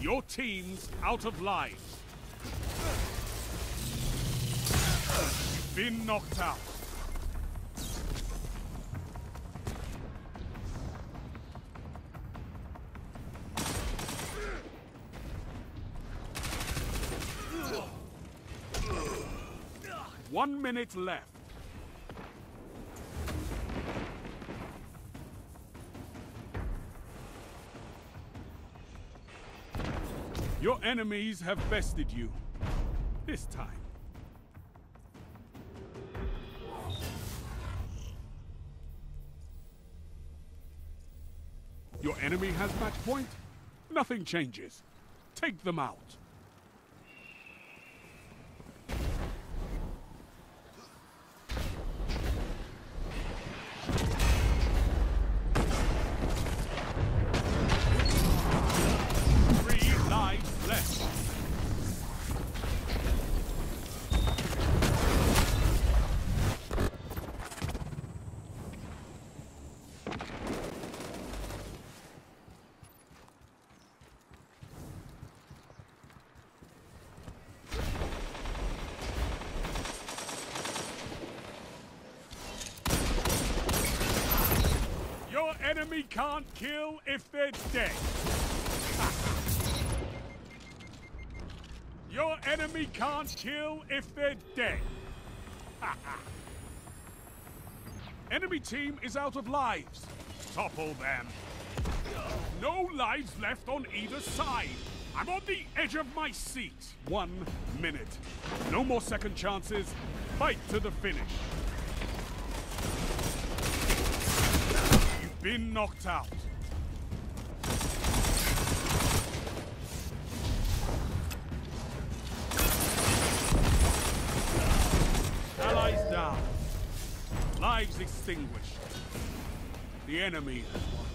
Your team's out of lives. You've been knocked out. One minute left. Your enemies have bested you. This time. Your enemy has match point. Nothing changes. Take them out. Enemy can't kill if they're dead. Your enemy can't kill if they're dead. Enemy team is out of lives. Topple them. No lives left on either side. I'm on the edge of my seat. 1 minute. No more second chances. Fight to the finish. Been knocked out. Allies down. Lives extinguished. The enemy has won.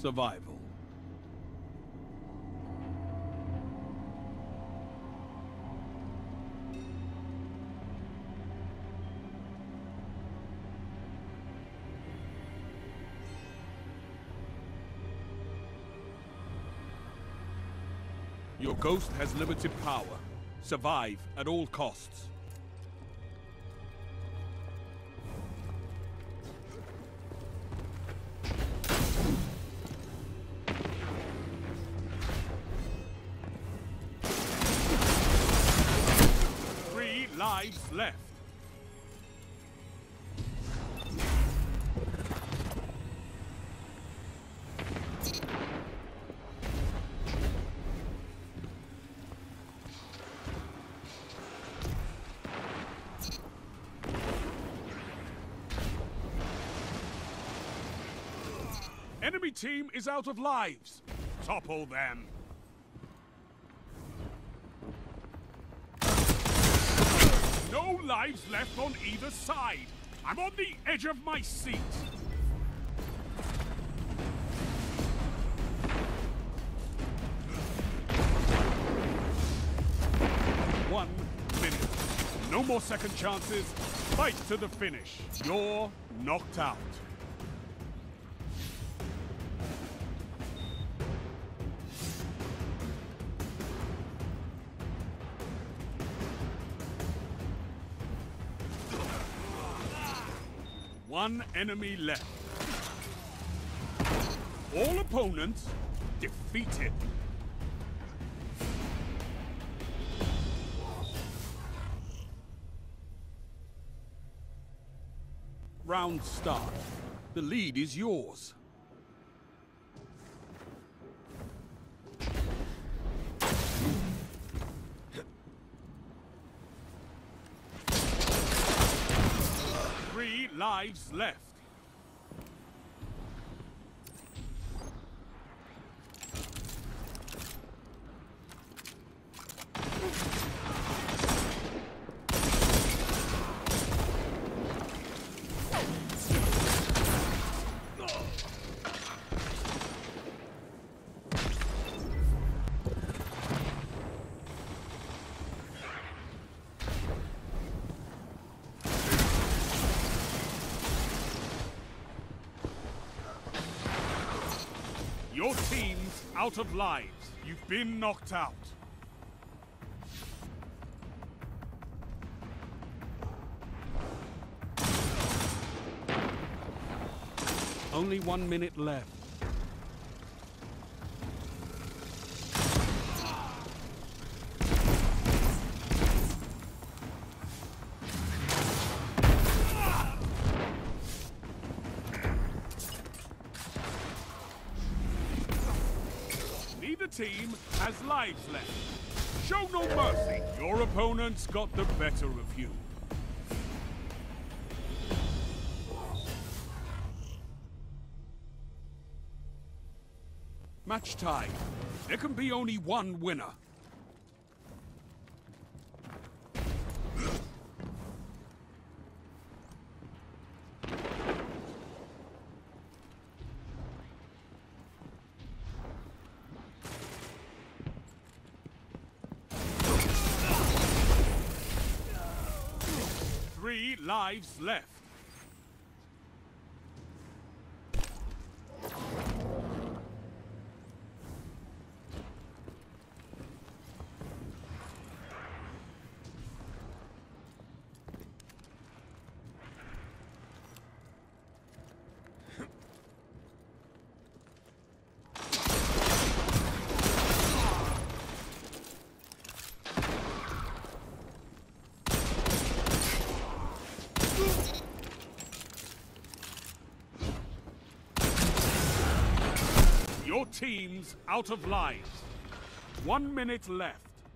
survival. Your ghost has limited power. Survive at all costs. Three lives left. Enemy team is out of lives. Topple them. No lives left on either side. I'm on the edge of my seat. One minute. No more second chances. Fight to the finish. You're knocked out. One enemy left. All opponents defeated. Round start. The lead is yours. Three lives left. Your team's out of lives. You've been knocked out. Only 1 minute left. Neither team has lives left. Show no mercy. Your opponents got the better of you. Match tied. There can be only one winner. Three lives left. Your team's out of lives. 1 minute left.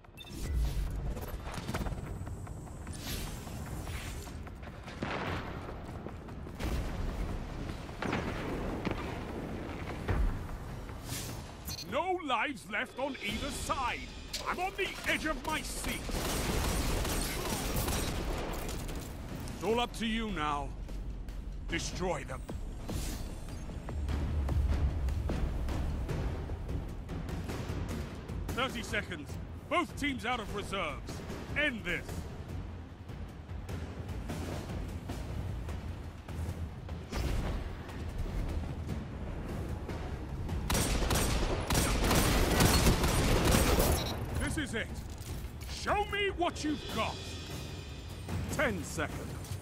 No lives left on either side. I'm on the edge of my seat. It's all up to you now. Destroy them. 30 seconds. Both teams out of reserves. End this. This is it. Show me what you've got. 10 seconds.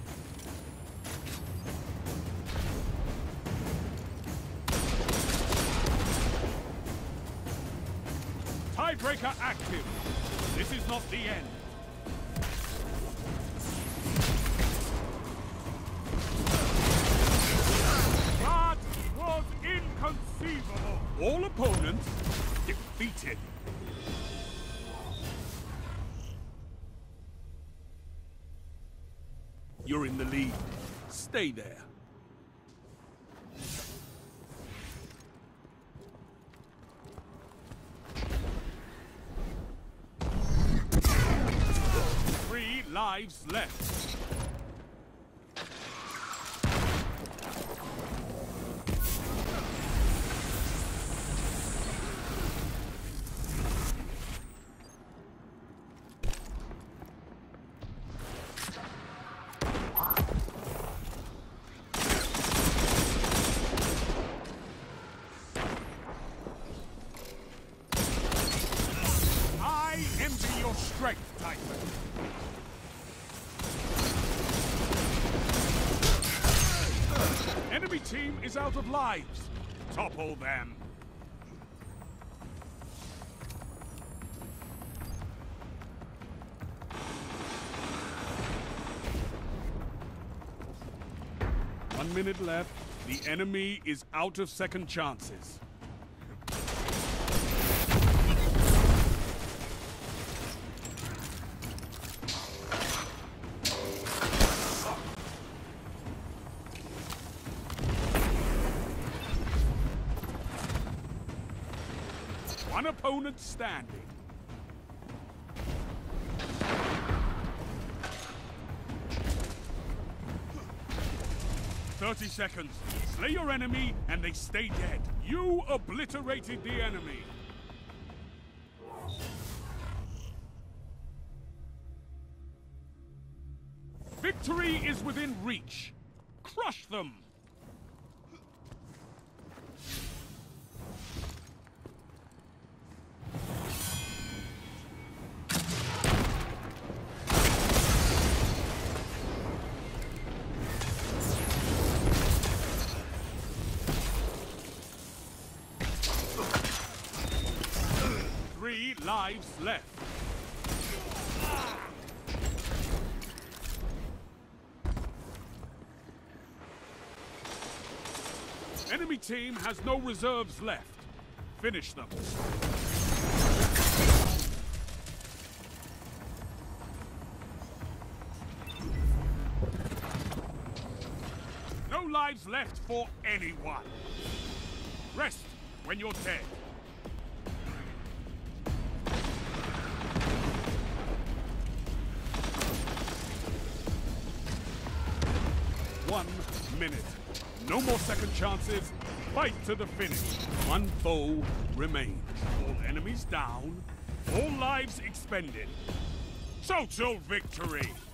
Tiebreaker active. This is not the end. That was inconceivable. All opponents defeated. You're in the lead. Stay there. Lives left. I envy your strength, Titan. Enemy team is out of lives. Topple them. One minute left. The enemy is out of second chances. One opponent standing. "30 seconds. Slay your enemy and they stay dead. You obliterated the enemy. Victory is within reach. Crush them. Lives left. Enemy team has no reserves left. Finish them. No lives left for anyone. Rest when you're dead. One minute. No more second chances. Fight to the finish. One foe remains. All enemies down. All lives expended. Total victory.